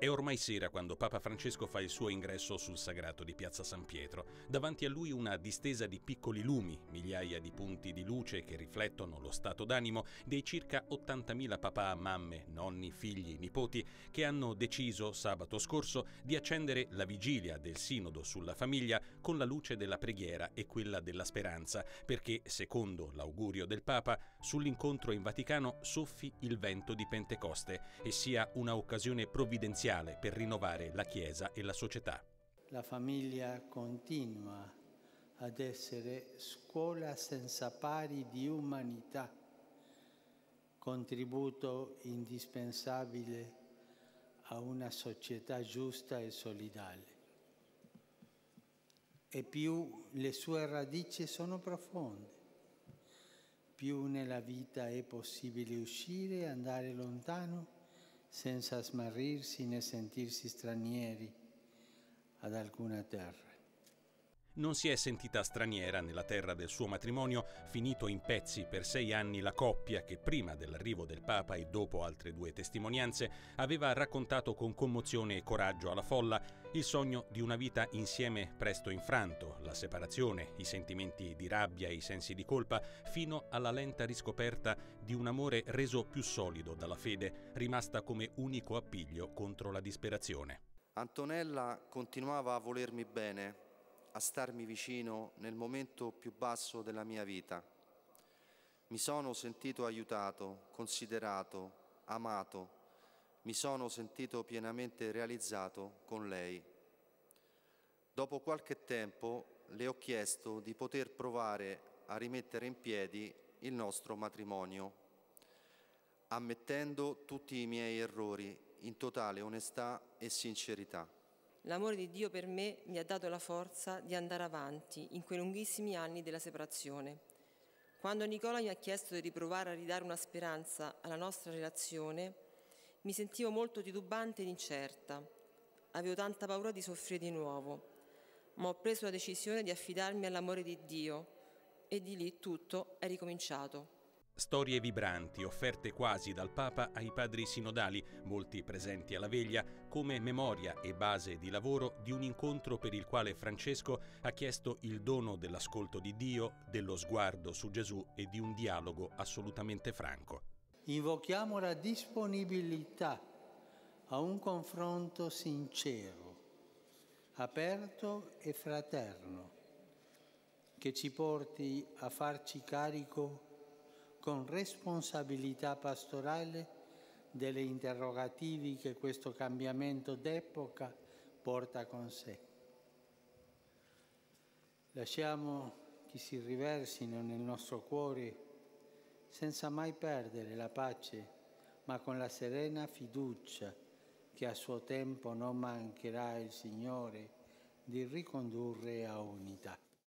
È ormai sera quando Papa Francesco fa il suo ingresso sul sagrato di Piazza San Pietro. Davanti a lui una distesa di piccoli lumi, migliaia di punti di luce che riflettono lo stato d'animo dei circa 80.000 papà, mamme, nonni, figli, nipoti che hanno deciso sabato scorso di accendere la vigilia del Sinodo sulla famiglia con la luce della preghiera e quella della speranza, perché, secondo l'augurio del Papa, sull'incontro in Vaticano soffi il vento di Pentecoste e sia una occasione provvidenziale per rinnovare la Chiesa e la società. La famiglia continua ad essere scuola senza pari di umanità, contributo indispensabile a una società giusta e solidale. E più le sue radici sono profonde, più nella vita è possibile uscire e andare lontano senza smarrirsi né sentirsi stranieri ad alcuna terra. Non si è sentita straniera nella terra del suo matrimonio, finito in pezzi per 6 anni la coppia che prima dell'arrivo del Papa e dopo altre 2 testimonianze aveva raccontato con commozione e coraggio alla folla il sogno di una vita insieme presto infranto, la separazione, i sentimenti di rabbia e i sensi di colpa, fino alla lenta riscoperta di un amore reso più solido dalla fede, rimasta come unico appiglio contro la disperazione. Antonella continuava a volermi bene, a starmi vicino nel momento più basso della mia vita. Mi sono sentito aiutato, considerato, amato. Mi sono sentito pienamente realizzato con lei. Dopo qualche tempo le ho chiesto di poter provare a rimettere in piedi il nostro matrimonio, ammettendo tutti i miei errori in totale onestà e sincerità. L'amore di Dio per me mi ha dato la forza di andare avanti in quei lunghissimi anni della separazione. Quando Nicola mi ha chiesto di riprovare a ridare una speranza alla nostra relazione, mi sentivo molto titubante ed incerta. Avevo tanta paura di soffrire di nuovo, ma ho preso la decisione di affidarmi all'amore di Dio e di lì tutto è ricominciato. Storie vibranti offerte quasi dal Papa ai padri sinodali, molti presenti alla veglia, come memoria e base di lavoro di un incontro per il quale Francesco ha chiesto il dono dell'ascolto di Dio, dello sguardo su Gesù e di un dialogo assolutamente franco. Invochiamo la disponibilità a un confronto sincero, aperto e fraterno, che ci porti a farci carico con responsabilità pastorale delle interrogativi che questo cambiamento d'epoca porta con sé. Lasciamo che si riversino nel nostro cuore senza mai perdere la pace, ma con la serena fiducia che a suo tempo non mancherà il Signore di ricondurre a unità.